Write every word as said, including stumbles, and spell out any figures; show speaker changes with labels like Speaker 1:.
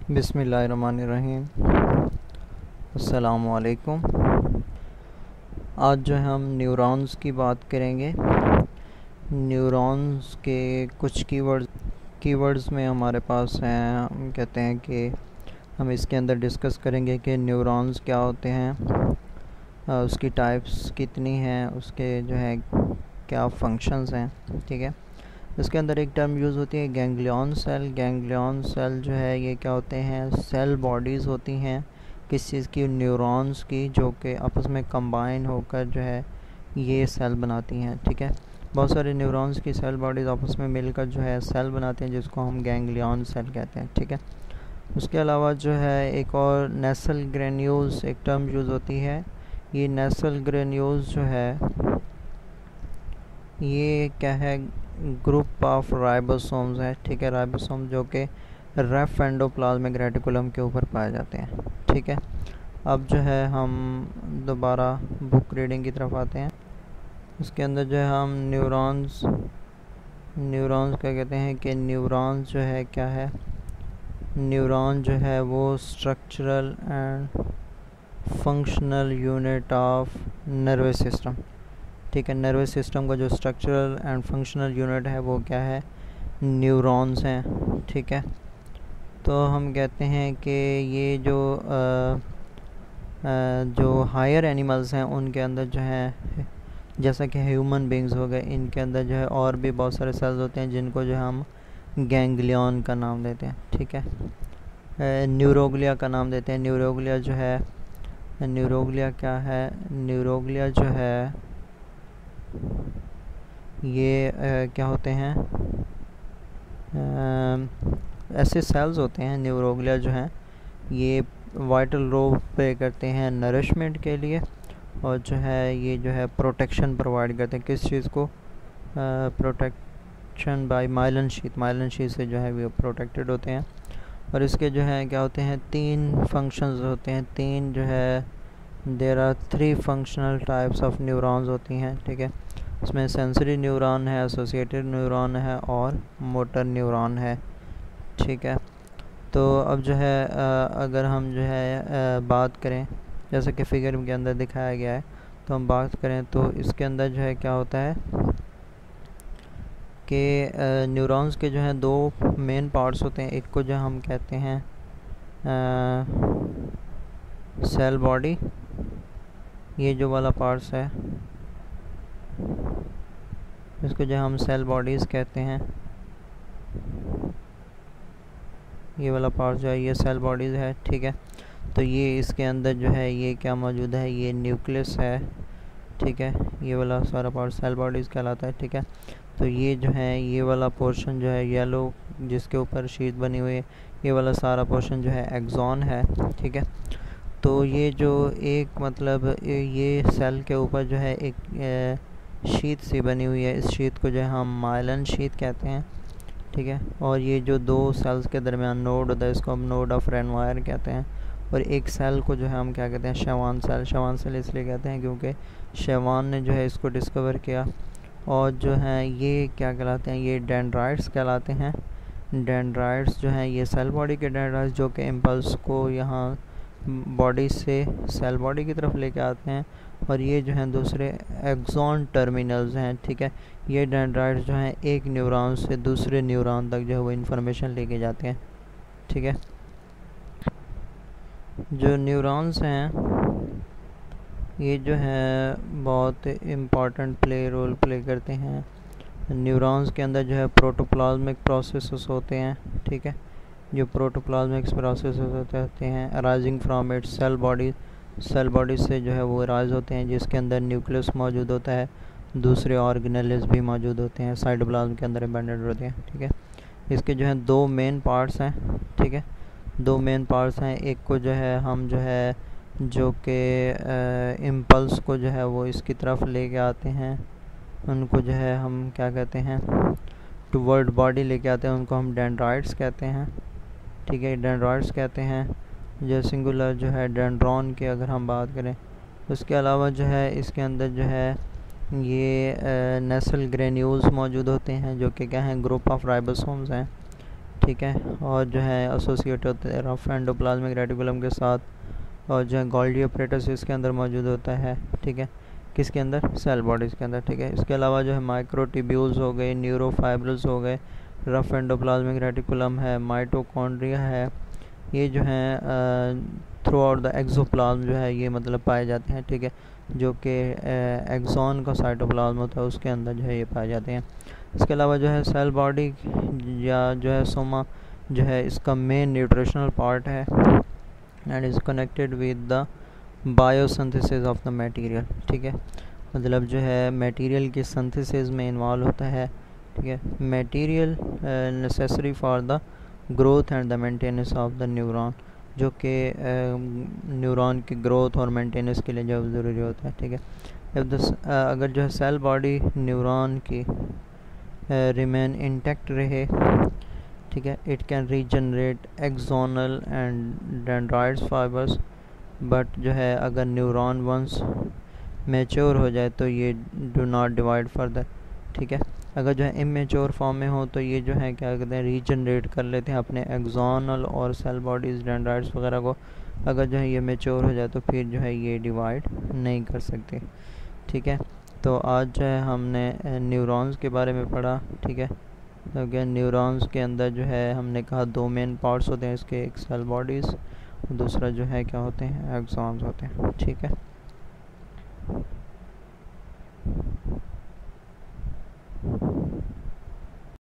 Speaker 1: बिस्मिल्लाहिर्रहमानिर्रहीम। अस्सलामु अलैकुम। आज जो है हम न्यूरॉन्स की बात करेंगे। न्यूरॉन्स के कुछ कीवर्ड्स कीवर्ड्स में हमारे पास हैं। हम कहते हैं कि हम इसके अंदर डिस्कस करेंगे कि न्यूरॉन्स क्या होते हैं, उसकी टाइप्स कितनी हैं, उसके जो है क्या फंक्शंस हैं। ठीक है, इसके अंदर एक टर्म यूज़ होती है गैंग्लियन सेल। गैंग्लियन सेल जो है ये क्या होते हैं, सेल बॉडीज़ होती हैं किस चीज़ की, न्यूरॉन्स की, जो कि आपस में कंबाइन होकर जो है ये सेल बनाती हैं। ठीक है, बहुत सारे न्यूरॉन्स की सेल बॉडीज़ आपस में मिलकर जो है सेल बनाते हैं जिसको हम गैंग्लियन सेल कहते हैं। ठीक है, उसके अलावा जो है एक और नेसल ग्रेन्यूल्स एक टर्म यूज़ होती है। ये नेसल ग्रेन्यूल्स जो है ये क्या है, ग्रुप ऑफ राइबोसोम्स है। ठीक है, राइबोसोम जो कि रेफ एंडोप्लाज्मिक रेटिकुलम के ऊपर पाए जाते हैं। ठीक है, अब जो है हम दोबारा बुक रीडिंग की तरफ आते हैं। इसके अंदर जो है हम न्यूरॉन्स न्यूरॉन्स क्या कहते हैं कि न्यूरॉन्स जो है क्या है, न्यूरॉन जो है वो structural and functional unit of nervous system. ठीक है, नर्वस सिस्टम का जो स्ट्रक्चरल एंड फंक्शनल यूनिट है वो क्या है, न्यूरॉन्स हैं। ठीक है, तो हम कहते हैं कि ये जो आ, आ, जो हायर एनिमल्स हैं उनके अंदर जो है, जैसा कि ह्यूमन बींग्स हो गए, इनके अंदर जो है और भी बहुत सारे सेल्स होते हैं जिनको जो हम गैंग्लियन का नाम देते हैं। ठीक है, न्यूरोग्लिया का नाम देते हैं। न्यूरोग्लिया जो है न्यूरोग्लिया क्या है, न्यूरोग्लिया जो है ये आ, क्या होते हैं, आ, ऐसे सेल्स होते हैं न्यूरोग्लिया जो हैं ये वाइटल रोल प्ले करते हैं नरिशमेंट के लिए, और जो है ये जो है प्रोटेक्शन प्रोवाइड करते हैं। किस चीज़ को, protection by myelin sheath. Myelin sheath से जो है वो प्रोटेक्टेड होते हैं। और इसके जो है क्या होते हैं, तीन फंक्शंस होते हैं। तीन जो है there are three functional types of neurons होती हैं। ठीक है, इसमें सेंसरी न्यूरॉन है, एसोसिएटेड न्यूरॉन है और मोटर न्यूरॉन है। ठीक है, तो अब जो है अगर हम जो है बात करें, जैसे कि फिगर के अंदर दिखाया गया है, तो हम बात करें तो इसके अंदर जो है क्या होता है कि न्यूरॉन्स के जो हैं दो मेन पार्ट्स होते हैं। एक को जो हम कहते हैं सेल बॉडी, ये जो वाला पार्ट्स है इसको जो हम सेल बॉडीज़ कहते हैं। ये वाला पार्ट जो है ये सेल बॉडीज़ है। ठीक है, तो ये इसके अंदर जो है ये क्या मौजूद है, ये न्यूक्लियस है। ठीक है, ये वाला सारा पार्ट सेल बॉडीज़ कहलाता है। ठीक है, तो ये जो है ये वाला पोर्शन जो है येलो जिसके ऊपर शीट बनी हुई है, ये वाला सारा पोर्शन जो है एक्सॉन है। ठीक है, तो ये जो एक मतलब ये सेल के ऊपर जो है एक शीट सी बनी हुई है, इस शीट को जो है हम माइलन शीट कहते हैं। ठीक है, और ये जो दो सेल्स के दरमियान नोड होता है इसको हम नोड ऑफ रेनवायर कहते हैं। और एक सेल को जो है हम क्या कहते हैं, शेवान सेल। शेवान सेल इसलिए कहते हैं क्योंकि शेवान ने जो है इसको डिस्कवर किया। और जो है ये क्या कहलाते हैं, ये डेंड्राइट्स कहलाते हैं। डेंड्राइट्स जो हैं ये सेल बॉडी के डेंड्राइट्स जो कि इम्पल्स को यहाँ बॉडी से सेल बॉडी की तरफ लेके आते हैं। और ये जो हैं दूसरे एक्सॉन टर्मिनल्स हैं। ठीक है, ये डेंड्राइट्स जो हैं एक न्यूरॉन से दूसरे न्यूरॉन तक जो है वो इन्फॉर्मेशन लेके जाते हैं। ठीक है, जो न्यूरॉन्स हैं ये जो है बहुत इम्पॉर्टेंट प्ले रोल प्ले करते हैं। न्यूरॉन्स के अंदर जो है प्रोटोप्लाज्मिक प्रोसेसेस होते हैं। ठीक है, जो प्रोटोप्लाज्मिक प्रोसेसेस होते हैं arising from its cell body cell body से जो है वो अराइज होते हैं, जिसके अंदर न्यूक्लियस मौजूद होता है, दूसरे ऑर्गेनेल्स भी मौजूद होते हैं, साइटोप्लाज्म के अंदर एम्बेडेड होते हैं। ठीक है, इसके जो है दो मेन पार्ट्स हैं। ठीक है, दो मेन पार्ट्स हैं। एक को जो है हम जो है जो कि इम्पल्स को जो है वो इसकी तरफ लेके आते हैं, उनको जो है हम क्या कहते हैं, टुवर्ड बॉडी लेके आते हैं, उनको हम डेंड्राइट्स कहते हैं। ठीक है, डेंड्राइट्स कहते हैं। जो सिंगुलर जो है डेंड्रॉन की अगर हम बात करें, उसके अलावा जो है इसके अंदर जो है ये नेसल ग्रेन्यूल्स मौजूद होते हैं जो कि क्या हैं, ग्रुप ऑफ राइबोसोम्स हैं। ठीक है, और जो है एसोसिएट होते हैं रफ एंडोप्लाज्मिक रेटिकुलम के साथ, और जो है गोल्गी अपरेटस इसके अंदर मौजूद होता है। ठीक है, किसके अंदर? सेल बॉडीज़ के अंदर। ठीक है, इसके अलावा जो है माइक्रोट्यूब्यूल्स हो गए, न्यूरोफाइब्रल्स हो गए, रफ एंडोप्लाज्मिक रेटिकुलम है, माइटोकॉन्ड्रिया है, ये जो है थ्रू आउट द एक्सोप्लाज्म जो है ये मतलब पाए जाते हैं। ठीक है, जो कि एक्सॉन का साइटोप्लाज्म होता है उसके अंदर जो है ये पाए जाते हैं। इसके अलावा जो है सेल बॉडी या जो है सोमा जो है इसका मेन न्यूट्रिशनल पार्ट है and is connected with the biosynthesis of the material. ठीक है, मतलब जो है मटेरियल के सिंथेसिस में इन्वॉल्व होता है। ठीक है, material necessary for the growth and the maintenance of the neuron, जो कि न्यूरॉन की ग्रोथ और मेंटेनेंस के लिए जो ज़रूरी होता है। ठीक है, जब दस अगर जो है सेल बॉडी न्यूरॉन की रिमेन इंटैक्ट रहे, ठीक है, it can regenerate axonal and dendrites fibres, but जो है अगर न्यूरॉन वंस मैच्योर हो जाए तो ये डू नॉट डिवाइड फर्दर। ठीक है, अगर जो है इमेच्योर फॉर्म में हो तो ये जो है क्या कहते हैं रीजनरेट कर लेते हैं अपने एक्सोनल और सेल बॉडीज़ डेंड्राइट्स वगैरह को। अगर जो है ये मैच्योर हो जाए तो फिर जो है ये डिवाइड नहीं कर सकते। ठीक है, तो आज जो है हमने न्यूरॉन्स के बारे में पढ़ा। ठीक है, क्योंकि न्यूरॉन्स के अंदर जो है हमने कहा दो मेन पार्ट्स होते हैं इसके, एक सेल बॉडीज़, दूसरा जो है क्या होते हैं? एक्सॉन्स होते हैं। ठीक है।